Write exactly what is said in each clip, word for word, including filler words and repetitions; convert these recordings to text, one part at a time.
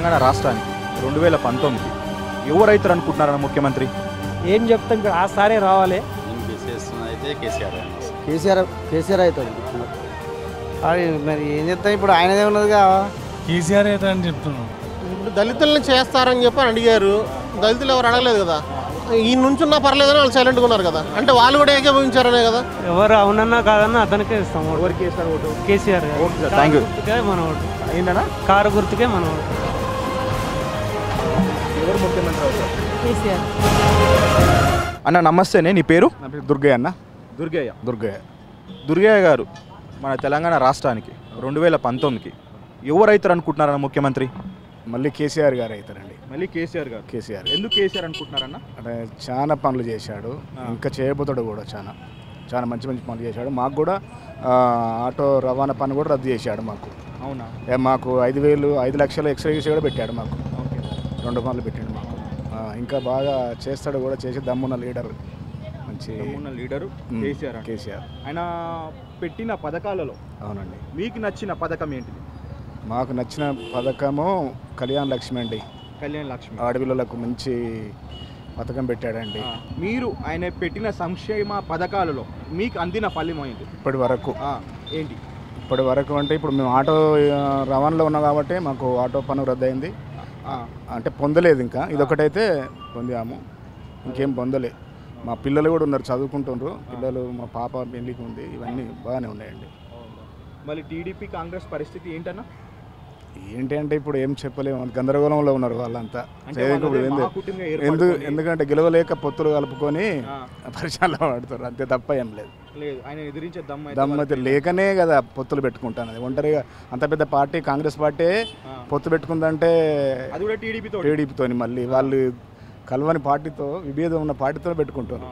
తెలంగాణ రాష్ట్రానికి రెండు వేల పంతొమ్మిది ఎవరైతారు అనుకుంటున్నారన్న ముఖ్యమంత్రి? ఏం చెప్తాం ఇక్కడ ఆ సారే రావాలి. అయితే కేసీఆర్ కేసీఆర్ కేసీఆర్ అవుతుంది. మరి ఏం చెప్తాం ఇప్పుడు ఆయనదే ఉన్నదిగా కేసీఆర్ అవుతా అని చెప్తున్నాం. ఇప్పుడు దళితులను చేస్తారని చెప్పి అడిగారు, దళితులు ఎవరు అడగలేదు కదా. ఈ నుంచున్నా పర్లేదని వాళ్ళు సైలెంట్గా ఉన్నారు కదా, అంటే వాళ్ళు కూడా ఏకీభవించారనే కదా. ఎవరు అవునన్నా కాదన్నా అతనికే ఇస్తాం. ఎవరికి వేస్తారు ఓటు? KCR okay sir, thank you. గుర్తుకే మన ఓటు. ఏంటన్నా? కారు గుర్తుకే మన ఓటు. ఎవరు ముఖ్యమంత్రి అవుతారు? కేసీఆర్. అన్న నమస్తేనే, నీ పేరు? నా పేరు దుర్గయ్య అన్న. దుర్గయ్య. దుర్గయ్య దుర్గయ్య గారు, మన తెలంగాణ రాష్ట్రానికి రెండు వేల పంతొమ్మిదికి ఎవరైతారు అనుకుంటున్నారన్న ముఖ్యమంత్రి? మళ్ళీ కేసీఆర్ గారు అవుతారండి. మళ్ళీ కేసీఆర్ గారు. కేసీఆర్ ఎందుకు కేసీఆర్ అనుకుంటున్నారన్న? అంటే చాలా పనులు చేశాడు, ఇంకా చేయబోతాడు కూడా. చాలా చాలా మంచి మంచి పనులు చేశాడు. మాకు కూడా ఆటో రవాణా పని కూడా రద్దు చేశాడు మాకు. అవునా? మాకు ఐదు వేలు ఐదు లక్షలు ఎక్స్ట్రా కూడా పెట్టాడు మాకు. ఓకే. రెండు పనులు పెట్టాడు మాకు. ఇంకా బాగా చేస్తాడు కూడా, చేసే దమ్మున్న లీడర్. మంచి దమ్మున్న లీడరు కేసీఆర్. కేసీఆర్ ఆయన పెట్టిన పథకాలలో అవునండి. మీకు నచ్చిన పథకం ఏంటిది? మాకు నచ్చిన పథకము కళ్యాణ్ లక్ష్మి అండి. కళ్యాణ్ లక్ష్మి. ఆడపిల్లలకు మంచి పథకం పెట్టాడండి. మీరు ఆయన పెట్టిన సంక్షేమ పథకాలలో మీకు అందిన ఫలం ఏంటి ఇప్పటి వరకు? ఏంటి ఇప్పటి వరకు అంటే ఇప్పుడు మేము ఆటో రవాణాలో ఉన్నాం కాబట్టి మాకు ఆటో పన్ను రద్దయింది. అంటే పొందలేదు ఇంకా. ఇదొకటైతే పొందాము, ఇంకేం పొందలే. మా పిల్లలు కూడా ఉన్నారు, చదువుకుంటున్నారు పిల్లలు. మా పాప పెళ్ళికి ఉంది. ఇవన్నీ బాగానే ఉన్నాయండి. మళ్ళీ టీడీపీ కాంగ్రెస్ పరిస్థితి ఏంటన్నా? ఏంటి అంటే ఇప్పుడు ఏం చెప్పలేము, గందరగోళంలో ఉన్నారు వాళ్ళంతా. ఎందుకు ఎందుకంటే గెలవలేక పొత్తులు కలుపుకొని పరిచయాలు పడతారు, అంతే తప్ప ఏం లేదు. దమ్మతి లేకనే కదా పొత్తులు పెట్టుకుంటాను. ఒంటరిగా అంత పెద్ద పార్టీ కాంగ్రెస్ పార్టీ పొత్తు పెట్టుకుందంటే టీడీపీతో, మళ్ళీ వాళ్ళు కలవని పార్టీతో, విభేదం ఉన్న పార్టీతో పెట్టుకుంటారు.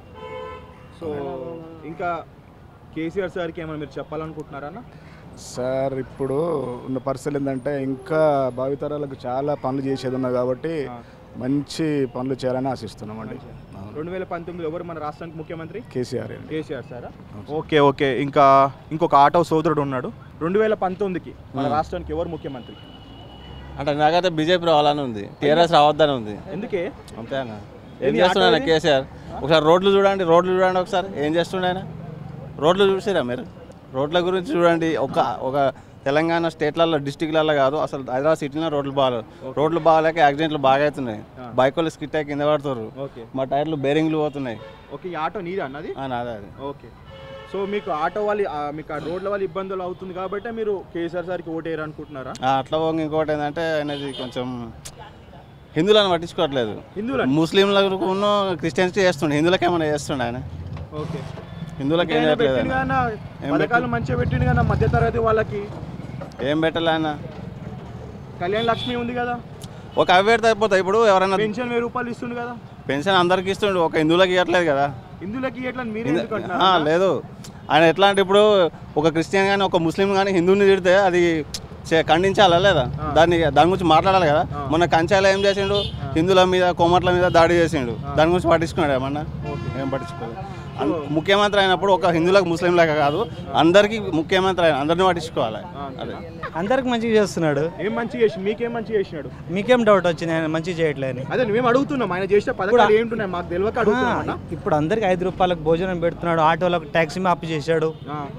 సో ఇంకా కేసీఆర్ సార్కి ఏమైనా మీరు చెప్పాలనుకుంటున్నారన్నా? సార్ ఇప్పుడు ఉన్న పరిస్థితులు ఏంటంటే ఇంకా భావితరాలకు చాలా పనులు చేసేది ఉన్నాయి కాబట్టి మంచి పనులు చేయాలని ఆశిస్తున్నామండి. రెండు వేల పంతొమ్మిది ఎవరు మన రాష్ట్రానికి ముఖ్యమంత్రి? కేసీఆర్. కేసీఆర్ సారా? Okay okay. ఇంకా ఇంకొక ఆటో సోదరుడు ఉన్నాడు. రెండు వేల పంతొమ్మిదికి మన రాష్ట్రానికి ఎవరు ముఖ్యమంత్రి? అంటే నాకైతే బీజేపీ రావాలని ఉంది, టీఆర్ఎస్ రావద్దని ఉంది. ఎందుకే? అంతే అన్న. ఏం చేస్తున్నాడు కేసీఆర్? ఒకసారి రోడ్లు చూడండి, రోడ్లు చూడండి ఒకసారి ఏం చేస్తుండే ఆయన. రోడ్లు చూసిరా మీరు? రోడ్ల గురించి చూడండి. ఒక ఒక తెలంగాణ స్టేట్లలో డిస్టిక్లలో కాదు, అసలు హైదరాబాద్ సిటీలో రోడ్లు బాగాలేదు. రోడ్లు బాగాలేక యాక్సిడెంట్లు బాగా అవుతున్నాయి. బైకులు స్కిట్ అయ్యి కింద పడుతున్నారు. మా టైర్లు బేరింగ్లు పోతున్నాయి. ఓకే. ఈ ఆటో నీదా అన్నది? నాదే అది. ఓకే. సో మీకు ఆటో వాళ్ళు, మీకు ఆ రోడ్ల వల్ల ఇబ్బందులు అవుతుంది కాబట్టి మీరు కేసీఆర్ సార్కి ఓటు వేయాలి అనుకుంటున్నారా? అట్లా పోంగి. ఇంకోటి ఏంటంటే ఆయనది కొంచెం హిందువులను పట్టించుకోవట్లేదు. హిందువులు ముస్లింలకు క్రిస్టియన్స్ చేస్తుండే, హిందువులకి ఏమైనా చేస్తుండే ఆయన. ఓకే. హిందువులకి ఏం పథకాలు మంచిగా పెట్టిండు కదా మధ్య తరగతి వాళ్ళకి. ఏం పెట్టాలి ఆయన? కళ్యాణ్ లక్ష్మి ఉంది కదా, ఒక అవి పెడితే అయిపోతాయి. ఇప్పుడు ఎవరైనా పెన్షన్ వెయ్యి రూపాయలు ఇస్తుండు కదా. పెన్షన్ అందరికి ఇస్తుండు, ఒక హిందువులకి ఇవ్వట్లేదు కదా. హిందువులకి ఇవ్వట్లేదు మీరు? లేదు, ఆయన ఎట్లా అంటే ఇప్పుడు ఒక క్రిస్టియన్ కానీ ఒక ముస్లిం కానీ హిందువుని తిడితే అది ఖండించాలా లేదా? దాన్ని దాని గురించి మాట్లాడాలి కదా. మొన్న కంచాల ఏం చేసిండు? హిందువుల మీద, కోమట్ల మీద దాడి చేసిండు. దాని గురించి పట్టించుకున్నాడు ఏమన్నా? ఏం పట్టించుకోలేదు. ముఖ్యమంత్రి అయినప్పుడు ఒక హిందువులకు ముస్లింలకు కాదు, అందరికీ ముఖ్యమంత్రి అయిన అందరినీ పట్టించుకోవాలి. అదే అందరికి మంచిగా చేస్తున్నాడు. ఏం మంచి చేసి మీకేం మంచి చేసినాడు? మీకేం డౌట్ వచ్చింది ఆయన మంచి చేయట్లేని? అదే మేము అడుగుతున్నాం, ఆయన చేసిన పథకాలు ఏంటున్నాయి మాకు తెలియక అడుగుతున్నాం. ఇప్పుడు అందరికి ఐదు రూపాయలకు భోజనం పెడుతున్నాడు, ఆటోలకు ట్యాక్సీ మాఫీ చేశాడు,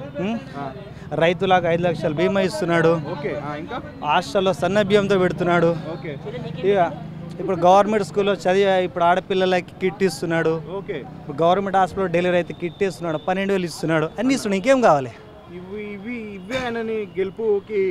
రైతులకు ఐదు లక్షలు బీమా ఇస్తున్నాడు, హాస్టల్లో సన్న బియ్యంతో పెడుతున్నాడు. ఇక ఇప్పుడు గవర్నమెంట్ స్కూల్లో చదివి ఇప్పుడు ఆడపిల్లలకి కిట్ ఇస్తున్నాడు. ఇప్పుడు గవర్నమెంట్ హాస్పిటల్లో డెలివరీ అయితే కిట్ ఇస్తున్నాడు, పన్నెండు వేలు ఇస్తున్నాడు, అన్ని ఇస్తున్నాడు. ఇంకేం కావాలి? ఇవి ఇవి ఇవే ఆయనని గెలుపుకి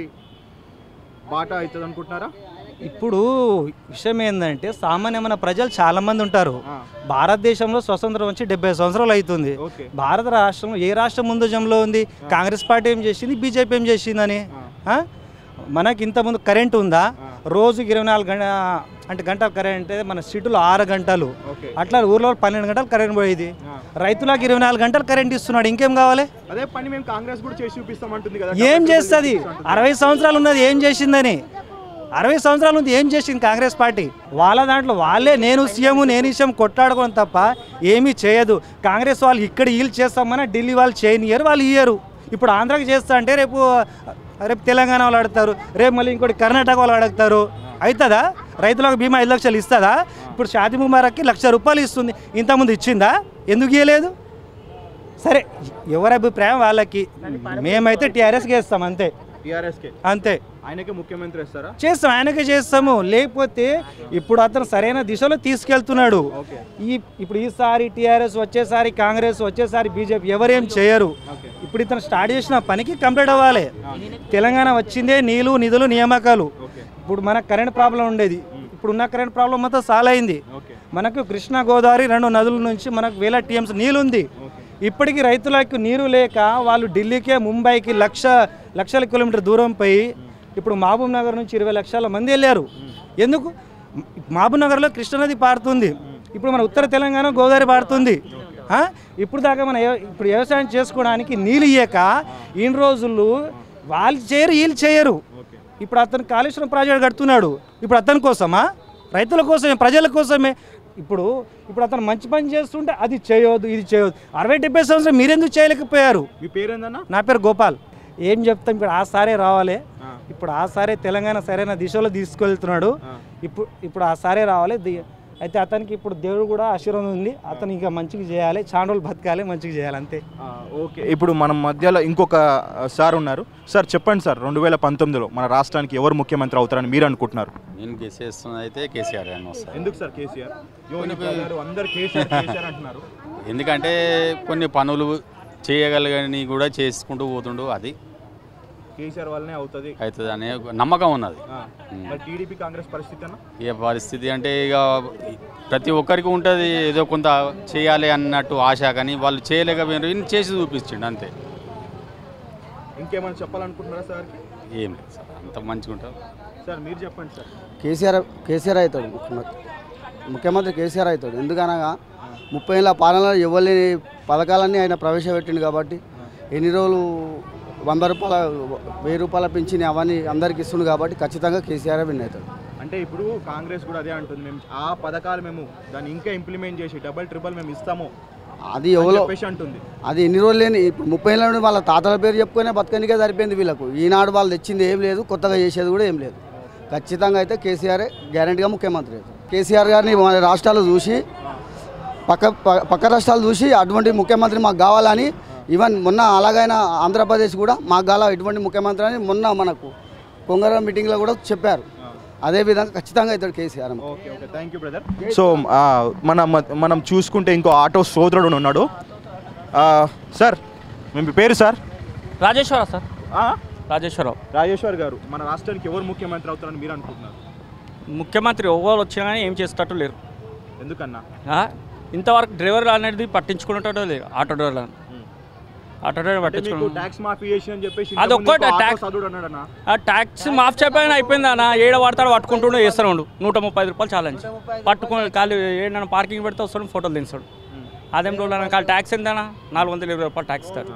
బాట అవుతుంది అనుకుంటున్నారా? ఇప్పుడు విషయం ఏంటంటే సామాన్యమైన ప్రజలు చాలా మంది ఉంటారు. భారతదేశంలో స్వతంత్రం వచ్చి డెబ్బై సంవత్సరాలు అవుతుంది. భారత రాష్ట్రంలో ఏ రాష్ట్రం ముందుజంలో ఉంది? కాంగ్రెస్ పార్టీ ఏం చేసింది, బీజేపీ ఏం చేసిందని? మనకి ఇంతకుముందు కరెంట్ ఉందా? రోజుకి ఇరవై నాలుగు గంట అంటే గంటలు కరెంట్, మన సిటీలో ఆరు గంటలు, అట్లా ఊర్లో పన్నెండు గంటలు కరెంట్ పోయేది. రైతులకు ఇరవై నాలుగు గంటలు కరెంట్ ఇస్తున్నాడు. ఇంకేం కావాలి? అదే పని మేము కాంగ్రెస్ కూడా చేసి చూపిస్తామంటుంది కదా. ఏం చేస్తుంది? అరవై సంవత్సరాలు ఉన్నది ఏం చేసిందని? అరవై సంవత్సరాల నుంచి ఏం చేసింది కాంగ్రెస్ పార్టీ? వాళ్ళ దాంట్లో వాళ్ళే నేను సీఎం నేను సీఎం కొట్లాడుకోవడం తప్ప ఏమీ చేయదు. కాంగ్రెస్ వాళ్ళు ఇక్కడ వీళ్ళు చేస్తామని ఢిల్లీ వాళ్ళు చేయనియరు, వాళ్ళు ఇయ్యరు. ఇప్పుడు ఆంధ్రాకి చేస్తా అంటే రేపు రేపు తెలంగాణ వాళ్ళు అడుగుతారు, రేపు మళ్ళీ ఇంకోటి కర్ణాటక వాళ్ళు అడుగుతారు. అవుతుందా? రైతులకు బీమా ఐదు లక్షలు ఇస్తుందా? ఇప్పుడు షాది ముబారక్కి లక్ష రూపాయలు ఇస్తుంది, ఇంతకుముందు ఇచ్చిందా? ఎందుకు ఇవ్వలేదు? సరే, ఎవరి అభిప్రాయం వాళ్ళకి. మేమైతే టీఆర్ఎస్కి వేస్తాం అంతే, టీఆర్ఎస్కే అంతే. ఆయనకే ముఖ్యమంత్రి ఇస్తారా? చేస్తాం, ఆయనకే చేస్తాము. లేకపోతే ఇప్పుడు అతను సరైన దిశలో తీసుకెళ్తున్నాడు. ఈ ఇప్పుడు ఈసారి టీఆర్ఎస్, వచ్చేసారి కాంగ్రెస్, వచ్చేసారి బీజేపీ ఎవరేం చేయరు. ఇప్పుడు ఇతను స్టార్ట్ చేసిన పనికి కంప్లీట్ అవ్వాలి. తెలంగాణ వచ్చిందే నీళ్ళు, నిధులు, నియామకాలు. ఇప్పుడు మనకు కరెంట్ ప్రాబ్లం ఉండేది, ఇప్పుడు ఉన్న కరెంట్ ప్రాబ్లం మొత్తం సాల్వ్ అయింది. మనకు కృష్ణా గోదావరి రెండు నదుల నుంచి మనకు వేల టీఎంస్ నీళ్ళు ఉంది. ఇప్పటికీ రైతులకు నీరు లేక వాళ్ళు ఢిల్లీకే, ముంబైకి లక్ష లక్షల కిలోమీటర్ దూరం పోయి ఇప్పుడు మహబూబ్ నగర్ నుంచి ఇరవై లక్షల మంది వెళ్ళారు. ఎందుకు? మహబూబ్ నగర్లో కృష్ణానది పారుతుంది, ఇప్పుడు మన ఉత్తర తెలంగాణ గోదావరి పారుతుంది. ఇప్పుడు దాకా మన ఇప్పుడు వ్యవసాయం చేసుకోవడానికి నీళ్ళు ఇయ్యక ఇన్ని రోజులు వాళ్ళు చేయరు, వీళ్ళు చేయరు. ఇప్పుడు అతను కాళేశ్వరం ప్రాజెక్ట్ కడుతున్నాడు, ఇప్పుడు అతని కోసమా? రైతుల కోసమే, ప్రజల కోసమే. ఇప్పుడు ఇప్పుడు అతను మంచి పని చేస్తుంటే అది చేయొద్దు, ఇది చేయొద్దు. అరవై డెబ్బై సంవత్సరం మీరెందుకు చేయలేకపోయారు? మీ పేరేందన్నా? నా పేరు గోపాల్. ఏం చెప్తాం, ఇప్పుడు ఆ సారే రావాలి. ఇప్పుడు ఆ సారే తెలంగాణ సరైన దిశలో తీసుకెళ్తున్నాడు. ఇప్పుడు ఇప్పుడు ఆ సారే రావాలి. అయితే అతనికి ఇప్పుడు దేవుడు కూడా ఆశీర్వాదం ఉంది, అతను ఇక మంచిగా చేయాలి, చాలా రోజులు బతకాలి, మంచిగా చేయాలి, అంతే. ఓకే, ఇప్పుడు మనం మధ్యలో ఇంకొక సార్ ఉన్నారు. సార్ చెప్పండి సార్, రెండు వేల పంతొమ్మిదిలో మన రాష్ట్రానికి ఎవరు ముఖ్యమంత్రి అవుతారని మీరు అనుకుంటున్నారు? నేను గెసేస్తున్నది అయితే కేసీఆర్ అని వస్తారు. ఎందుకు సార్ కేసీఆర్? అందరు కేసీఆర్ కేసీఆర్ అంటున్నారు. ఎందుకంటే కొన్ని పనులు చేయగలిగని కూడా చేసుకుంటూ పోతుండు, అది కేసీఆర్ వల్లనే అవుతుంది అవుతుంది అనే నమ్మకం ఉన్నది. టీడీపీ కాంగ్రెస్ పరిస్థితి అన్న ఏ పరిస్థితి అంటే ఇక ప్రతి ఒక్కరికి ఉంటుంది ఏదో కొంత చేయాలి అన్నట్టు ఆశ, కానీ వాళ్ళు చేయలేకపోయినారు, ఇన్ని చేసి చూపించండి అంతే. ఇంకేమైనా చెప్పాలనుకుంటున్నారా సార్? ఏం లేదు సార్, అంత మంచిగా ఉంటారు సార్. మీరు చెప్పండి సార్. కేసీఆర్ కేసీఆర్ అవుతాడు ముఖ్యమంత్రి, ముఖ్యమంత్రి కేసీఆర్ అవుతాడు. ఎందుకనగా ముప్పై ఏళ్ళ పాలనలో ఎవరి పథకాలన్నీ ఆయన ప్రవేశపెట్టిండు కాబట్టి, ఎన్ని రోజులు వంద రూపాయల వెయ్యి రూపాయల పింఛన్ అవన్నీ అందరికి ఇస్తుంది కాబట్టి ఖచ్చితంగా కేసీఆర్ విన్ అవుతాడు. అంటే ఇప్పుడు కాంగ్రెస్ కూడా అదే అంటుంది, మేము ఆ పథకాలు మేము దాన్ని ఇంకా ఇంప్లిమెంట్ చేసి డబల్ ట్రిపుల్ మేము ఇస్తాము, అది ఎవరో అంటుంది. అది ఎన్ని రోజులు లేని ఇప్పుడు ముప్పై ఏళ్ళ నుండి వాళ్ళ తాతల పేరు చెప్పుకునే బతకనికే సరిపోయింది వీళ్ళకు. ఈనాడు వాళ్ళు తెచ్చింది ఏం లేదు, కొత్తగా చేసేది కూడా ఏం లేదు. ఖచ్చితంగా అయితే కేసీఆర్ గ్యారెంటీగా ముఖ్యమంత్రి అవుతాడు. కేసీఆర్ గారిని మన రాష్ట్రాలు చూసి పక్క పక్క రాష్ట్రాలు చూసి అటువంటి ముఖ్యమంత్రి మాకు కావాలని, ఈవెన్ మొన్న అలాగైనా ఆంధ్రప్రదేశ్ కూడా మాకు కావాలా ఇటువంటి ముఖ్యమంత్రి అని మొన్న మనకు కొంగర మీటింగ్లో కూడా చెప్పారు. అదేవిధంగా ఖచ్చితంగా అవుతాడు KCR. Okay okay thank you brother. So మనం మనం చూసుకుంటే ఇంకో ఆటో సోదరుడు ఉన్నాడు. సార్ మీ పేరు సార్? రాజేశ్వర సార్. రాజేశ్వరరావు. రాజేశ్వర్ గారు, మన రాష్ట్రానికి ఎవరు ముఖ్యమంత్రి అవుతారని మీరు అనుకుంటున్నారు? ముఖ్యమంత్రి ఎవరు వచ్చినా కానీ ఏం చేసేటట్టు లేరు. ఎందుకన్నా? ఇంతవరకు డ్రైవర్లు అనేది పట్టించుకునేటట్టు లేరు. ఆటో డ్రైవర్లను ఆటో డ్రైవర్ పట్టించుకున్నాను. అది ఒక్కటే ట్యాక్స్ ట్యాక్స్ మాఫ్ చెప్పాలని అయిపోయింది అన్న. ఏడ వాడతాడు పట్టుకుంటుండే చేస్తాడు, నూట ముప్పై ఐదు రూపాయలు ఛాలెంజ్ పట్టుకుని ఖాళీ ఏడన్నా పార్కింగ్ పెడితే వస్తాడు, ఫోటోలు తీస్తాడు. అదేం రోజు ఖాళీ ట్యాక్స్ ఎంతనా? నాలుగు వందల ఇరవై రూపాయలు ట్యాక్స్ ఇస్తాడు.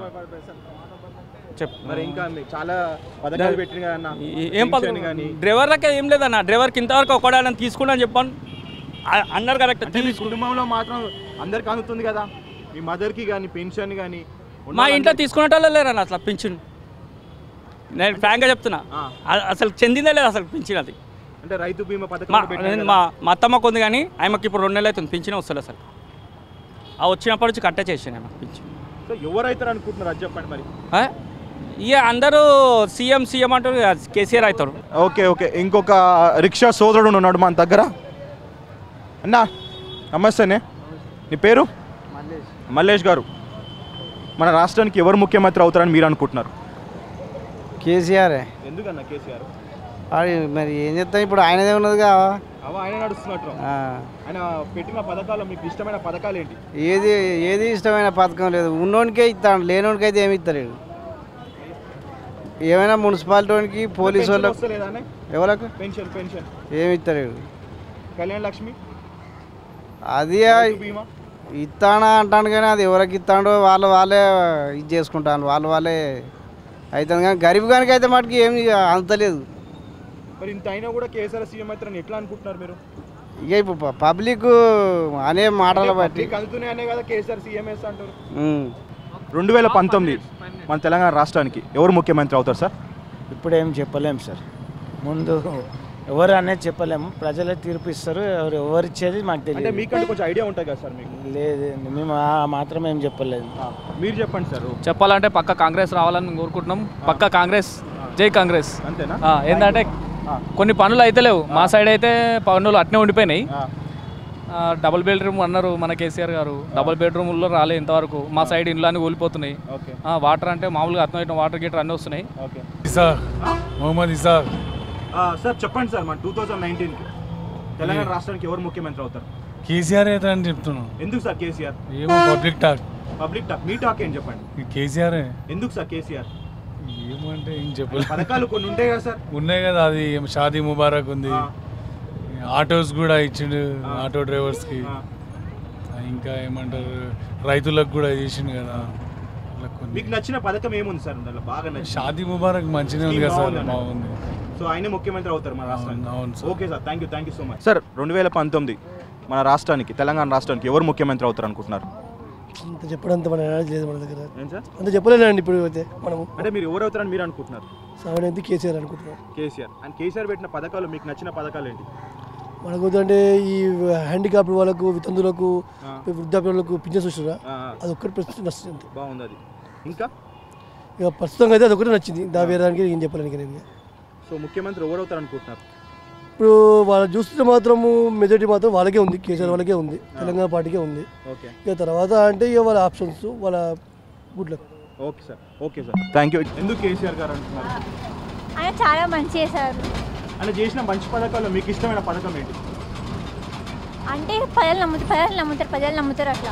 చెప్పు మరి. ఇంకా చాలా పథకాలు పెట్టిన ఏం పథకం? డ్రైవర్లకే ఏం లేదన్న. డ్రైవర్కి ఇంతవరకు ఒకడాలని తీసుకున్నా అని చెప్పాను అన్నారు. కరెక్ట్. కుటుంబంలో మాత్రం అందరికి అందుతుంది కదా, మీ మదర్కి కానీ పెన్షన్ కానీ. మా ఇంట్లో తీసుకునేటోళ్ళు లేరన్న అసలు పింఛన్. నేను ఫ్రాంక్గా చెప్తున్నా, అసలు చెందిందే లేదు అసలు పింఛన్. అది అంటే రైతు బీమా పథకం మా మా అత్తమ్మకు ఉంది కానీ ఆమెకి ఇప్పుడు రెండు నెలలు అవుతుంది పింఛన్ వస్తుంది అసలు. ఆ వచ్చినప్పటి నుంచి కట్టే చేసాను ఆమె పింఛన్. ఎవరైతారు అనుకుంటున్నారు అది చెప్పండి మరి. ఇక అందరూ సీఎం సీఎం అంటారు, కేసీఆర్ అవుతారు. ఓకే ఓకే ఇంకొక రిక్షా సోదరుడు ఉన్నాడు మన దగ్గర. అన్నా నమస్తేనే, నీ పేరు? మల్లేష్ గారు, మన రాష్ట్రానికి ఎవరు ముఖ్యమంత్రి అవుతారని మీరు అనుకుంటున్నారు? కేసీఆర్. ఎందుకన్నా కేసీఆర్? అది మరి ఏం చెప్తాం, ఇప్పుడు ఆయనదే ఉన్నదిగా, ఆయన నడుస్తున్నట్టు. ఆయన పెట్టిన పథకాలు మీకు ఇష్టమైన పథకాలు ఏంటి? ఏది ఏది ఇష్టమైన పథకం లేదు. ఉన్నోనికే ఇస్తాడు, లేనోనికి అయితే ఏమి ఇస్తలేడు. ఏమైనా మున్సిపాలిటీకి పోలీసు వాళ్ళకి ఎవరికి పెన్షన్ పెన్షన్ ఏమి ఇస్తలేడు. కళ్యాణ లక్ష్మి అది ఇస్తానా అంటాను కానీ అది ఎవరికి ఇస్తాడో వాళ్ళు వాళ్ళే ఇది చేసుకుంటాను, వాళ్ళు వాళ్ళే అవుతుంది. కానీ గరీబ్ గానికి అయితే మటుకు ఏమి అంతలేదు. మరి ఇంత అయినా కూడా కేసీఆర్ సీఎం అవుతారని ఎట్లా అనుకుంటున్నారు మీరు? ఇక ఇప్పుడు పబ్లిక్ అనే మాటలు బట్టి అందుతున్నాయనే కదా కేసీఆర్ సీఎం వేస్తా అంటారు. రెండు వేల పంతొమ్మిది మన తెలంగాణ రాష్ట్రానికి ఎవరు ముఖ్యమంత్రి అవుతారు సార్? ఇప్పుడు ఏం చెప్పలేము సార్. ముందు ఎవరు అనేది చెప్పలేము, ప్రజలే తీర్పు ఇస్తారు. ఎవరు ఎవరు ఇచ్చేది మాకు అంటే తెలియదు. మీకంటే కొంచెం ఐడియా ఉంటుంది కదా సార్ మీకు. లేదు, మేము ఆ మాత్రం ఏం చెప్పలేదు. మీరు చెప్పండి సార్. చెప్పాలంటే పక్క కాంగ్రెస్ రావాలని కోరుకుంటున్నాం. పక్క కాంగ్రెస్, జై కాంగ్రెస్. అంతేనా? ఏంటంటే కొన్ని పనులు అయితే లేవు, మా సైడ్ అయితే పనులు అట్నే ఉండిపోయినాయి. డబుల్ బెడ్రూమ్ అన్నారు మన కేసీఆర్ గారు, డబుల్ బెడ్రూమ్లో రాలే ఇంతవరకు. మా సైడ్ ఇండ్లు అన్నీ కూలిపోతున్నాయి. వాటర్ అంటే మామూలుగా అర్థం వాటర్ గీటర్ అన్నీ వస్తున్నాయి. ఇసాక్, మొహమ్మద్ ఇసాక్. సార్ చెప్పండి సార్, మన టూ థౌజండ్ నైన్టీన్కి తెలంగాణ రాష్ట్రానికి ఎవరు ముఖ్యమంత్రి అవుతారు? కేసీఆర్ అయితే అని చెప్తున్నాను. ఎందుకు సార్ కేసీఆర్? ఏమో పబ్లిక్ టాక్. పబ్లిక్ టాక్, మీ టాక్ ఏం చెప్పండి. కేసీఆర్. ఎందుకు సార్ కేసీఆర్? ఏమంటే ఏం చెప్పలేదు. పథకాలు కొన్ని ఉంటాయి కదా సార్. ఉన్నాయి కదా, అది షాదీ ముబారక్ ఉంది, ఆటోస్ కూడా ఇచ్చిండు ఆటో డ్రైవర్స్కి, ఇంకా ఏమంటారు రైతులకు కూడా చేసిండు కదా. మీకు నచ్చిన పథకం ఏముంది సార్? బాగా నచ్చింది షాదీ ముబారక్ మంచిగా ఉంది కదా సార్, బాగుంది. సో ఆయన ముఖ్యమంత్రి అవుతారు మన రాష్ట్రానికి. అవును sir. Okay sir, thank you thank you so much sir. రెండు వేల పంతొమ్మిది మన రాష్ట్రానికి, తెలంగాణ రాష్ట్రానికి ఎవరు ముఖ్యమంత్రి అవుతారు అనుకుంటున్నారు? అంత చెప్పడంత మన లేదు మన దగ్గర. అంత చెప్పలేనండి ఇప్పుడు అయితే మనము. అంటే మీరు ఎవరు అవుతారని మీరు అనుకుంటున్నారు? సెవెన్ అయితే కేసీఆర్ అనుకుంటున్నారు. కేసీఆర్. అండ్ కేసీఆర్ పెట్టిన పథకాలు మీకు నచ్చిన పథకాలు ఏంటి? మనకు అంటే ఈ హ్యాండిక్యాప్ వాళ్ళకు, వితంతులకు, వృద్ధాప్యులకు పింఛన్ చూసినా అది ఒక్కటి ప్రస్తుతం నచ్చింది. బాగుంది అది. ఇంకా ఇక ప్రస్తుతంగా అయితే అది ఒకటి నచ్చింది, దా వేరే దానికి ఏం చెప్పలేను నేను. సో ముఖ్యమంత్రి ఎవరు అవుతారు అనుకుంటున్నారు? ఇప్పుడు వాళ్ళు చూస్తే మాత్రము మెజారిటీ మాత్రం వాళ్ళకే ఉంది, కేసీఆర్ వాళ్ళకే ఉంది, తెలంగాణ పార్టీకే ఉంది. ఇక తర్వాత అంటే ఇక వాళ్ళ ఆప్షన్స్, వాళ్ళ good luck. Okay sir, okay sir, thank you. ఎందుకు కేసీఆర్ గారు అంటున్నారు? ఆయన చాలా మంచి చేశారు. ఆయన చేసిన మంచి పథకాల్లో మీకు ఇష్టమైన పథకం ఏంటి? అంటే ప్రజలు నమ్ముతారు, ప్రజలు నమ్ముతారు, ప్రజలు నమ్ముతారు అట్లా.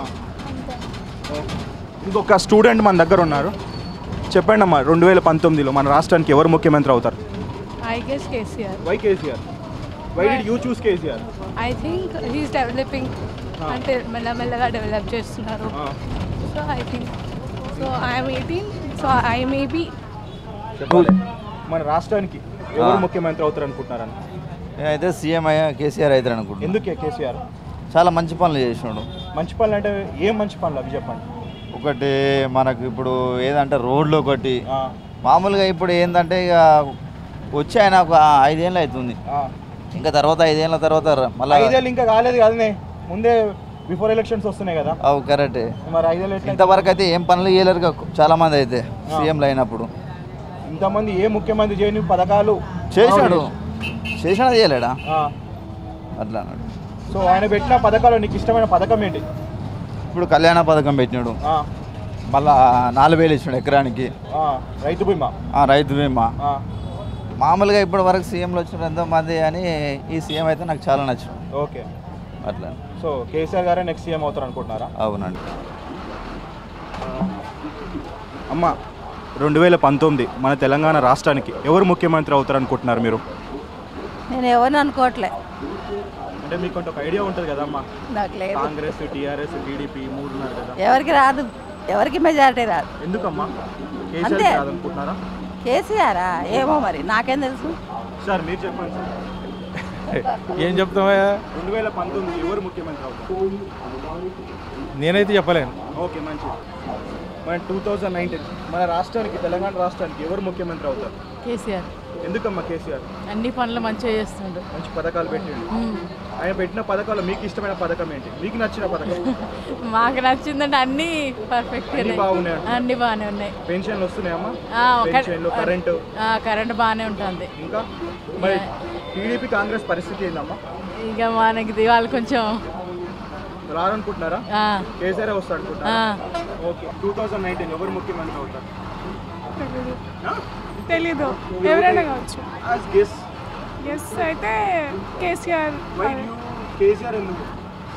ఇంకొక స్టూడెంట్ మన దగ్గర ఉన్నారు. చెప్పండి అమ్మా, రెండు వేల పంతొమ్మిదిలో మన రాష్ట్రానికి ఎవరు ముఖ్యమంత్రి అవుతారు? I guess K C R. Why K C R? Why did you choose K C R? I think he's developing అంటే మెల్లమెల్లగా డెవలప్ చేస్తున్నారు. So I think so I'm eighteen so I may be. మన రాష్ట్రానికి ఎవరు ముఖ్యమంత్రి అవుతారు అనుకుంటున్నారని? నేనైతే CM అయ్యా కేసీఆర్ అవుతారు అనుకుంటున్నాను. ఎందుకే కేసీఆర్? చాలా మంచి పనులు చేసినాడు. మంచి పనులు అంటే ఏం మంచి పనులు అవి చెప్పండి. ఒకటి మనకు ఇప్పుడు ఏదంటే రోడ్లు ఒకటి మామూలుగా ఇప్పుడు ఏంటంటే ఇక వచ్చి ఆయన ఒక ఐదేళ్ళు అవుతుంది, ఇంకా తర్వాత ఐదేళ్ళ తర్వాత మళ్ళీ ఐదేళ్ళు ఇంకా కాలేదు కదనే, ముందే బిఫోర్ ఎలక్షన్స్ వస్తున్నాయి కదా. అవు కరెక్టే. మరి ఐదేళ్ళు ఇంతవరకు అయితే ఏం పనులు చేయలేరు చాలా మంది అయితే సీఎంలు అయినప్పుడు. ఇంతమంది ఏ ముఖ్యమంత్రి చేయని పథకాలు చేశాడు, చేసినా చేయలేడా అట్లా అన్నాడు. సో ఆయన పెట్టిన పథకాలు నీకు ఇష్టమైన పథకం ఏంటి? ఇప్పుడు కళ్యాణ పథకం పెట్టినాడు, మళ్ళా నాలుగు వేలు ఇచ్చినాడు ఎకరానికి, రైతు బీమా రైతు బీమా. మామూలుగా ఇప్పటి వరకు సీఎంలు వచ్చిన ఎంతోమంది అని ఈ సీఎం అయితే నాకు చాలా నచ్చింది. ఓకే అట్లా. సో కేసీఆర్ గారే నెక్స్ట్ సీఎం అవుతారు అనుకుంటున్నారా? అవునండి. అమ్మ, రెండు వేల పంతొమ్మిది మన తెలంగాణ రాష్ట్రానికి ఎవరు ముఖ్యమంత్రి అవుతారు అనుకుంటున్నారు మీరు? నేను ఎవరిని అనుకోవట్లే. అంటే మీకు ఒక ఐడియా ఉంటుంది కదమ్మా, నాకు లేదు. కాంగ్రెస్, టీఆర్ఎస్, టీడీపీ మూడు ఉన్నారు కదా. ఎవరికి రాదు, ఎవరికి మెజారిటీ రాదు. ఎందుకమ్మా? అంతే. కేసీఆర్ రాదనుకుంటున్నారా? కేసీఆరా ఏమో మరి నాకేం తెలుసు. సార్ మీరు చెప్పండి సార్. ఏం చెప్తామా? రెండు వేల పంతొమ్మిది ఎవరు ముఖ్యమంత్రి అవుతారు? నేనైతే చెప్పలేను. ఓకే మంచిది. మన టూ థౌజండ్ నైన్టీన్ మన రాష్ట్రానికి, తెలంగాణ రాష్ట్రానికి ఎవరు ముఖ్యమంత్రి అవుతారు? కేసీఆర్. ఎందుకమ్మా కేసీఆర్? అన్ని పనులు మంచిగా చేస్తుండ్రు, మంచి పథకాలు పెట్టిండు. ఆయన పెట్టిన పథకాలు మీకు ఇష్టమైన పథకం ఏంటి? మీకు నచ్చిన పథకం? మాకు నచ్చిందంటే అన్ని పర్ఫెక్ట్ బాగున్నాయి, అన్ని బాగానే ఉన్నాయి. పెన్షన్లు వస్తున్నాయమ్మా? పెన్షన్లు, కరెంటు కరెంట్ బాగానే ఉంటుంది. ఇంకా మరి టీడీపీ కాంగ్రెస్ పరిస్థితి ఏందమ్మా? ఇక మనకి వాళ్ళు కొంచెం రారనుకుంటున్నారా? కేసీఆర్ వస్తాడు అనుకుంటున్నారా? ఓకే. టూ థౌజండ్ నైన్టీన్ ఎవరు ముఖ్యమంత్రి అవుతారు? తెలీదు, ఎవరైనా కావచ్చు. గెస్ గెస్ అయితే కేసీఆర్. కేసీఆర్ ఎందుకు?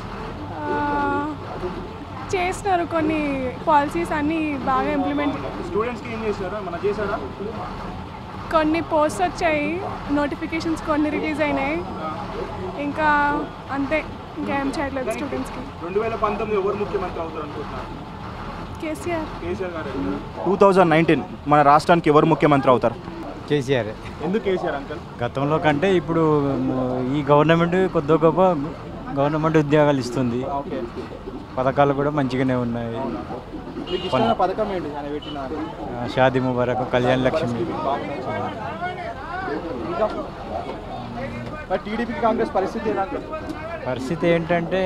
చేస్తున్నారు కొన్ని పాలసీస్ అన్నీ బాగా ఇంప్లిమెంట్. స్టూడెంట్స్కి ఏం చేశారా? మన చేశారా? కొన్ని పోస్ట్ వచ్చాయి, నోటిఫికేషన్స్ కొన్ని రిలీజ్ అయినాయి, ఇంకా అంతే, ఇంకేం చేయట్లేదు స్టూడెంట్స్కి. రెండు వేల పంతొమ్మిది ఎవరు ముఖ్యమంత్రి అవుతారు అనుకుంటున్నారు? కేసీఆర్. కేసీఆర్ గారు. టూ థౌజండ్ నైన్టీన్ మన రాష్ట్రానికి ఎవరు ముఖ్యమంత్రి అవుతారు? కేసీఆర్. ఎందుకు కేసీఆర్ అంకల్? గతంలో కంటే ఇప్పుడు ఈ గవర్నమెంట్ కొద్ది గొప్ప గవర్నమెంట్ ఉద్యోగాలు ఇస్తుంది, పథకాలు కూడా మంచిగానే ఉన్నాయి. పథకం ఏంటి ఆయన పెట్టిన? షాదీ ముబారక్, కళ్యాణ్ లక్ష్మి. మరి టీడీపీకి కాంగ్రెస్ పరిస్థితి ఎలా ఉంటుంది? పరిస్థితి ఏంటంటే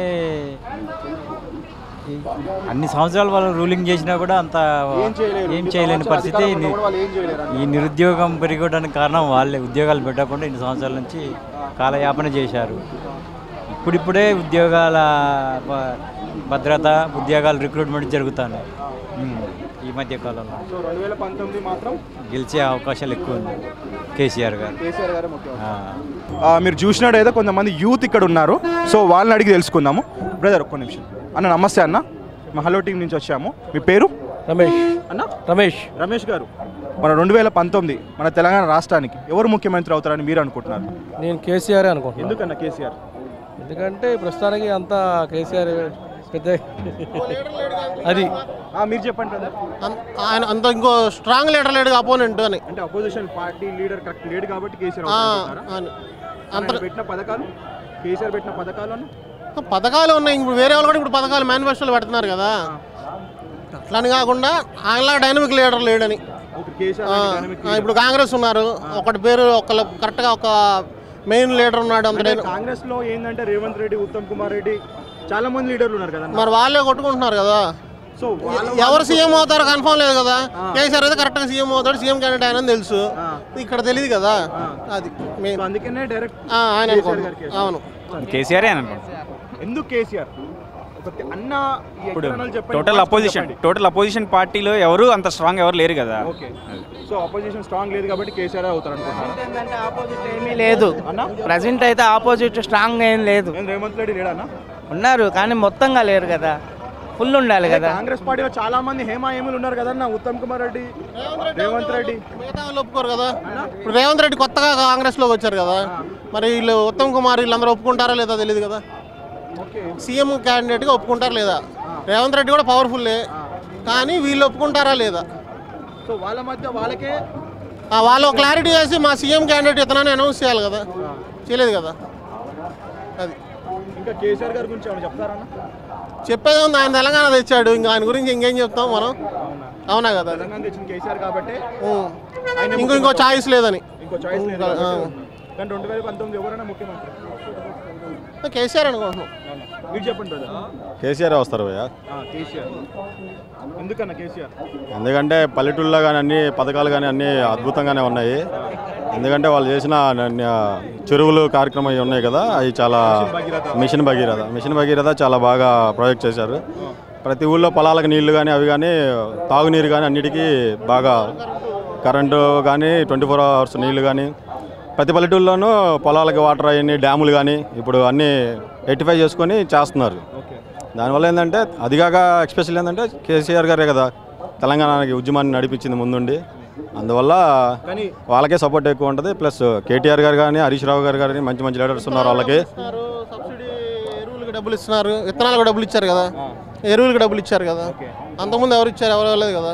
ఈ అన్ని సంవత్సరాలు వాళ్ళు రూలింగ్ చేసినా కూడా అంత ఏం చేయలేరు. ఏం చేయలేని పరిస్థితి. అధికారంలో ఉన్న వాళ్ళు ఏం చేయలేరు ఈ నిరుద్యోగం పెరిగడానికి కారణం వాళ్ళే. ఉద్యోగాలు పెట్టకుండా ఇన్ని సంవత్సరాల నుంచి కాలయాపన చేశారు. ఇప్పుడిప్పుడే ఉద్యోగాల భ- భద్రత, ఉద్యోగాల రిక్రూట్మెంట్ జరుగుతున్నాయి ఈ మధ్య కాలంలో. సో రెండు వేల పంతొమ్మిది మాత్రం గెలిచే అవకాశాలు ఎక్కువ ఉంది కేసీఆర్ గారు. కేసీఆర్ గారే ముఖ్యమంత్రి. ఆ. ఆ, మీరు చూసినట్టయితే కొంతమంది యూత్ ఇక్కడ ఉన్నారు. సో వాళ్ళని అడిగి తెలుసుకుందాము. బ్రదర్ ఒక్క నిమిషం అన్న. నమస్తే అన్న, మా హలో టీం నుంచి వచ్చాము. మీ పేరు? రమేష్ అన్న. రమేష్ రమేష్ గారు, మన రెండు వేల పంతొమ్మిది మన తెలంగాణ రాష్ట్రానికి ఎవరు ముఖ్యమంత్రి అవుతారని మీరు అనుకుంటున్నారు? నేను కేసీఆర్ అనుకుంటున్నాను. ఎందుకన్నా కేసీఆర్? ఎందుకంటే ప్రస్తుతానికి అంతా కేసీఆర్ పెద్ద అది మీరు చెప్పండి brother. ఆయన అంత ఇంకో స్ట్రాంగ్ లీడర్ లేడు అపోనెంట్ అని. అంటే అపోజిషన్ పార్టీ లీడర్ కరెక్ట్ లేడు కాబట్టి కేసీఆర్ ఆ, అవుతారంటారా? అని. అంత పెట్టిన పథకాలు, కేసీఆర్ పెట్టిన పథకాలు అన్న పథకాలు ఉన్నాయి. ఇప్పుడు వేరే వాళ్ళు కూడా ఇప్పుడు పథకాలు మేనిఫెస్టోలు పెడుతున్నారు కదా, అట్లని కాకుండా ఆయనలా డైనమిక్ లీడర్ లేడని. ఆ, ఆ, ఇప్పుడు కాంగ్రెస్ ఉన్నారు, ఒకటి పేరు ఒకళ్ళు కరెక్ట్గా ఒక మెయిన్ లీడర్ ఉన్నాడు. అంత కాంగ్రెస్ లో ఏంటంటే రేవంత్ రెడ్డి, ఉత్తమ్ కుమార్ రెడ్డి చాలా మంది లీడర్లు ఉన్నారు కదా. మరి వాళ్ళే కొట్టుకుంటున్నారు కదా. సో ఎవరు సీఎం అవుతారో కన్ఫర్మ్ లేదు కదా. కేసీఆర్ అయితే కరెక్ట్గా సీఎం అవుతాడు, సీఎం క్యాండిడేట్ ఆయన తెలుసు, ఇక్కడ తెలియదు కదా. అది అందుకనే డైరెక్ట్ ఆయన అనుకుంటున్నాను. అవును, కేసీఆర్ అని అనుకుంటున్నాను. ఎందుకు కేసీఆర్? అన్న ఇప్పుడు టోటల్ అపోజిషన్ టోటల్ అపోజిషన్ పార్టీలో ఎవరు అంత స్ట్రాంగ్ ఎవరు లేరు కదా. ఓకే, సో అపోజిషన్ స్ట్రాంగ్ లేదు కాబట్టి కేసీఆర్ అవుతారు అనుకుంటున్నాను. ఏమీ లేదు ప్రజెంట్ అయితే, ఆపోజిట్ స్ట్రాంగ్ ఏం లేదు. రేవంత్ రెడ్డి లేడన్నా? ఉన్నారు కానీ మొత్తంగా లేరు కదా, ఫుల్ ఉండాలి కదా. కాంగ్రెస్ పార్టీలో చాలా మంది హేమాయేములు ఉన్నారు కదా అన్న. ఉత్తమ్ కుమార్ రెడ్డి, రేవంత్ రెడ్డి మిగతా వాళ్ళు ఒప్పుకోరు కదా. ఇప్పుడు రేవంత్ రెడ్డి కొత్తగా కాంగ్రెస్ లోకి వచ్చారు కదా, మరి వీళ్ళు ఉత్తమ్ కుమార్ వీళ్ళందరూ ఒప్పుకుంటారా లేదా తెలియదు కదా. సీఎం క్యాండిడేట్గా ఒప్పుకుంటారా లేదా? రేవంత్ రెడ్డి కూడా పవర్ఫుల్లే, కానీ వీళ్ళు ఒప్పుకుంటారా లేదా? సో వాళ్ళ మధ్య వాళ్ళకే వాళ్ళు క్లారిటీ చేసి మా సీఎం క్యాండిడేట్ ఇతనని అనౌన్స్ చేయాలి కదా, చేయలేదు కదా. అది ఇంకా కేసీఆర్ గారి గురించి ఏమైనా చెప్తారన్న? చెప్పేది ఉంది, ఆయన తెలంగాణ తెచ్చాడు, ఇంకా ఆయన గురించి ఇంకేం చెప్తాం మనం. అవునా కదా, తెలంగాణ తెచ్చిన కేసీఆర్ కాబట్టి ఇంకో ఇంకో ఛాయిస్ లేదని. ఇంకో చాయిస్ లేదు. కానీ రెండు వేల పంతొమ్మిది ఎవరైనా ముఖ్యమంత్రి కేసీఆర్ అనుకుంటున్నాం. మీరు చెప్పండి బ్రదర్. కేసీఆర్ వస్తారు భయ్యా. కేసీఆర్ ఎందుకన్నా కేసీఆర్? ఎందుకంటే పల్లెటూళ్ళలో కానీ అన్ని పథకాలు కానీ అన్నీ అద్భుతంగానే ఉన్నాయి. ఎందుకంటే వాళ్ళు చేసిన చెరువులు కార్యక్రమం అవి ఉన్నాయి కదా, అవి చాలా మిషన్ భగీరథ మిషన్ భగీరథ చాలా బాగా ప్రాజెక్ట్ చేశారు. ప్రతి ఊళ్ళో పొలాలకు నీళ్లు కానీ అవి కానీ తాగునీరు కానీ అన్నిటికీ బాగా కరెంటు కానీ ట్వంటీ ఫోర్ అవర్స్ నీళ్లు కానీ ప్రతి పల్లెటూళ్ళలోనూ పొలాలకి వాటర్ అవన్నీ డ్యాములు కానీ ఇప్పుడు అన్నీ ఎయిటిఫై చేసుకొని చేస్తున్నారు. దానివల్ల ఏంటంటే అదిగాక ఎక్స్పెషల్ ఏంటంటే కేసీఆర్ గారే కదా తెలంగాణకి ఉద్యమాన్ని నడిపించింది ముందుండి, అందువల్ల వాళ్ళకే సపోర్ట్ ఎక్కువ ఉంటుంది. ప్లస్ కేటీఆర్ గారు కానీ హరీష్ రావు గారు కానీ మంచి మంచి లీడర్స్ ఉన్నారు. వాళ్ళకి సబ్సిడీ ఎరువులకు డబ్బులు ఇస్తున్నారు, విత్తనాలకు డబ్బులు ఇచ్చారు కదా, ఎరువులకు డబ్బులు ఇచ్చారు కదా. అంతకుముందు ఎవరు ఇచ్చారు? ఎవరు ఇవ్వలేదు కదా.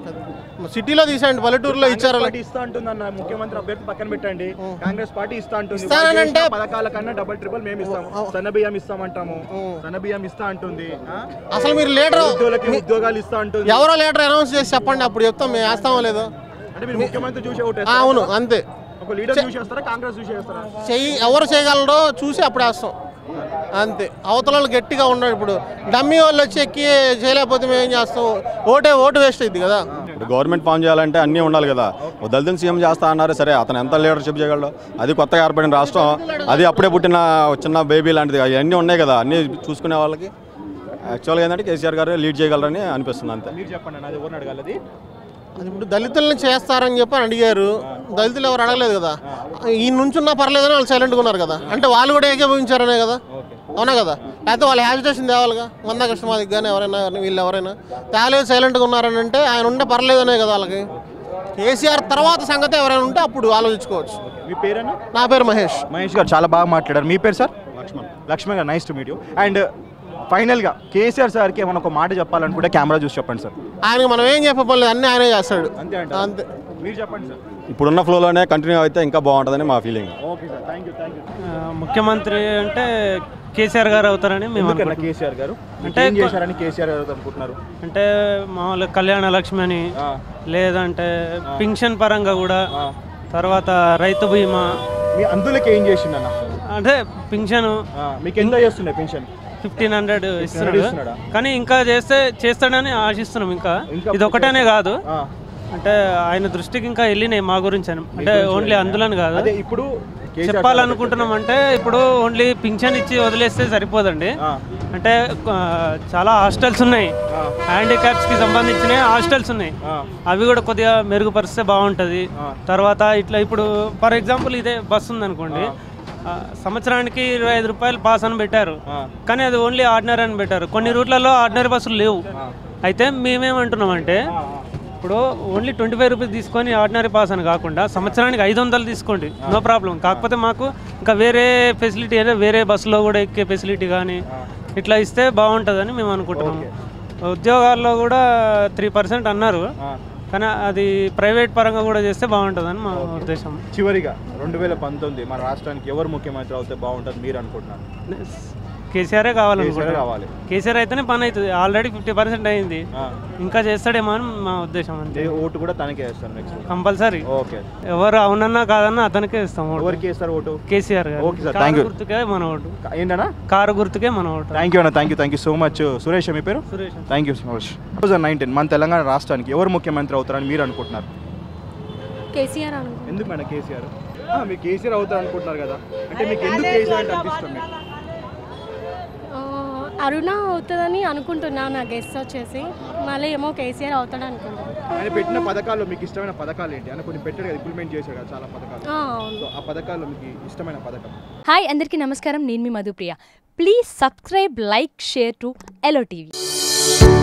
సిటీలో తీసేయండి, పల్లెటూరులో ఇచ్చారు. ఇస్తా అంటుంది అన్న, ముఖ్యమంత్రి అభ్యర్థి పక్కన పెట్టండి. కాంగ్రెస్ పార్టీ ఇస్తా అంటుంది. ఇస్తానంటే పథకాల కన్నా డబల్ ట్రిపుల్ మేము ఇస్తాము, సన్న బియ్యం ఇస్తామంటాము, సన్న బియ్యం ఇస్తా అంటుంది. అసలు మీరు లీడర్ ఉద్యోగాలు ఇస్తా అంటుంది. ఎవరో లీడర్ అనౌన్స్ చేసి చెప్పండి, అప్పుడు చెప్తాం మేము వేస్తామో లేదో. అంటే మీరు ముఖ్యమంత్రి చూసి ఒకటి అవును అంతే. ఒక లీడర్ చూసి వేస్తారా, కాంగ్రెస్ చూసి వేస్తారా? చెయ్యి ఎవరు చేయగలరో చూసి అప్పుడు వేస్తాం అంతే. అవతల వాళ్ళు గట్టిగా ఉన్నాడు. ఇప్పుడు డమ్మీ వాళ్ళు వచ్చి ఎక్కి చేయలేకపోతే మేము ఏం చేస్తాం? ఓటే ఓటు వేస్ట్ అయింది కదా. ఇప్పుడు గవర్నమెంట్ ఫామ్ చేయాలంటే అన్నీ ఉండాలి కదా. దళితులు సీఎం చేస్తా అన్నారు, సరే అతను ఎంత లీడర్షిప్ చేయగలడు? అది కొత్తగా ఏర్పడిన రాష్ట్రం, అది అప్పుడే పుట్టిన చిన్న బేబీ లాంటిది, అవన్నీ ఉన్నాయి కదా. అన్నీ చూసుకునే వాళ్ళకి యాక్చువల్గా ఏంటంటే కేసీఆర్ గారు లీడ్ చేయగలరని అనిపిస్తుంది అంతే. మీరు చెప్పండి, అది ఎవరిని అడగాలి? అది ఇప్పుడు దళితులను చేస్తారని చెప్పి అడిగారు, దళితులు ఎవరు అడగలేదు కదా. ఈ నుంచున్నా పర్లేదని వాళ్ళు సైలెంట్గా ఉన్నారు కదా, అంటే వాళ్ళు కూడా ఏకీభవించారనే కదా. అవునా కదా, లేకపోతే వాళ్ళు హ్యాజిటేషన్ తేవాలిగా. మందా కృష్ణమాదికి కానీ ఎవరైనా వీళ్ళు ఎవరైనా తేలేదు, సైలెంట్గా ఉన్నారని అంటే ఆయన ఉంటే పర్లేదనే కదా వాళ్ళకి. కేసీఆర్ తర్వాత సంగతి ఎవరైనా ఉంటే అప్పుడు ఆలోచించుకోవచ్చు. మీ పేరేనా? నా పేరు మహేష్. మహేష్ గారు చాలా బాగా మాట్లాడారు. మీ పేరు సార్? లక్ష్మణ్. లక్ష్మణ్ గారు, nice to meet you. And ఫైనల్గా కేసీఆర్ సార్కి ఏమైనా ఒక మాట చెప్పాలనుకుంటే కెమెరా చూసి చెప్పండి సార్. ఆయనకి మనం ఏం చెప్పలేదు, అన్నీ ఆయనే చేస్తాడు అంతే అంతే. మీరు చెప్పండి సార్. ఇప్పుడున్న ఫ్లోలోనే కంటిన్యూ అయితే ఇంకా బాగుంటుందని మా feeling. Okay sir, thank you thank you. ముఖ్యమంత్రి అంటే కేసీఆర్ గారు అవుతారని మేము అనుకుంటున్నాం. కేసీఆర్ గారు అంటే ఏం చేశారని కేసీఆర్ గారు అనుకుంటున్నారు? అంటే మామూలుగా కళ్యాణ లక్ష్మి అని, లేదంటే పింఛన్ పరంగా కూడా, తర్వాత రైతు బీమా, మీ అందులోకి ఏం చేసిండన్న? అంటే పింఛను మీకు ఎంత చేస్తున్నాయి పింఛన్? Fifteen hundred ఇస్తున్నాడా? ఇస్తున్నాడు, కానీ ఇంకా చేస్తే చేస్తాడని ఆశిస్తున్నాం. ఇంకా ఇది ఒకటేనే కాదు, అంటే ఆయన దృష్టికి ఇంకా వెళ్ళినాయి మా గురించి అని, అంటే ఓన్లీ అందులోని కాదు. ఇప్పుడు చెప్పాలనుకుంటున్నాం అంటే ఇప్పుడు ఓన్లీ పింఛన్ ఇచ్చి వదిలేస్తే సరిపోదండి. అంటే చాలా హాస్టల్స్ ఉన్నాయి, హ్యాండిక్యాప్స్కి సంబంధించిన హాస్టల్స్ ఉన్నాయి, అవి కూడా కొద్దిగా మెరుగుపరిస్తే బాగుంటుంది. తర్వాత ఇట్లా ఇప్పుడు ఫర్ ఎగ్జాంపుల్ ఇదే బస్సు ఉందనుకోండి, సంవత్సరానికి ఇరవై ఐదు రూపాయలు పాస్ అని పెట్టారు, కానీ అది ఓన్లీ ఆర్డినరీ అని పెట్టారు. కొన్ని రూట్లలో ఆర్డినరీ బస్సులు లేవు. అయితే మేమేమంటున్నామంటే ఇప్పుడు ఓన్లీ ట్వంటీ ఫైవ్ రూపీస్ తీసుకొని ఆర్డినరీ పాస్ అని కాకుండా సంవత్సరానికి ఐదు వందలు తీసుకోండి, నో ప్రాబ్లం. కాకపోతే మాకు ఇంకా వేరే ఫెసిలిటీ అంటే వేరే బస్సులో కూడా ఎక్కే ఫెసిలిటీ కానీ ఇట్లా ఇస్తే బాగుంటుందని మేము అనుకుంటున్నాము. ఉద్యోగాల్లో కూడా త్రీ పర్సెంట్ అన్నారు, కానీ అది ప్రైవేట్ పరంగా కూడా చేస్తే బాగుంటుందని మా ఉద్దేశం. చివరిగా రెండు వేల పంతొమ్మిది మన రాష్ట్రానికి ఎవరు ముఖ్యమంత్రి అవుతే బాగుంటుంది మీరు అనుకుంటున్నారు? కేసీఆరే కావాలనుకుంటున్నారు. కేసీఆర్ అయితేనే పని అవుతుంది, ఆల్రెడీ ఫిఫ్టీ పర్సెంట్ అయింది, ఇంకా చేస్తాడేమో అని మా ఉద్దేశం. అంతే. ఓటు కూడా తనకే వేస్తారు నెక్స్ట్ కంపల్సరీ. ఓకే, ఎవరు అవునన్నా కాదన్నా అతనికే ఇస్తాం. ఎవరికి వేస్తారు ఓటు? కేసీఆర్ గారు. Okay sir, thank you. గుర్తుకే మన ఓటు. ఏంటన్నా? కారు గుర్తుకే మన ఓటు. థ్యాంక్ యూ అన్న, thank you thank you so much. Suresh మీ పేరు? Suresh. Thank you so much. Two thousand nineteen మన తెలంగాణ రాష్ట్రానికి ఎవరు ముఖ్యమంత్రి అవుతారని మీరు అనుకుంటున్నారు? కేసీఆర్ అనుకుంటున్నారు. ఎందుకు మేడం కేసీఆర్? మీరు కేసీఆర్ అవుతారు అనుకుంటున్నారు కదా, అంటే మీకు ఎందుకు కేసీఆర్ అంటే అనిపిస్తుంది? అరుణ అవుతుందని అనుకుంటున్నాను, నా గెస్ట్ వచ్చేసి. మళ్ళీ ఏమో కేసీఆర్ అవుతాడు అనుకుంటున్నాను. ఆయన పెట్టిన పథకాల్లో మీకు ఇష్టమైన పథకాలు ఏంటి? ఆయన కొన్ని పెట్టాడు కదా, ఇంప్లిమెంట్ చేశాడు కదా చాలా పథకాలు. ఆ పథకాల్లో మీకు ఇష్టమైన పథకం? హాయ్ అందరికీ నమస్కారం, నేను మీ Madhupriya. Please subscribe, like, share to ఎలో టీవీ.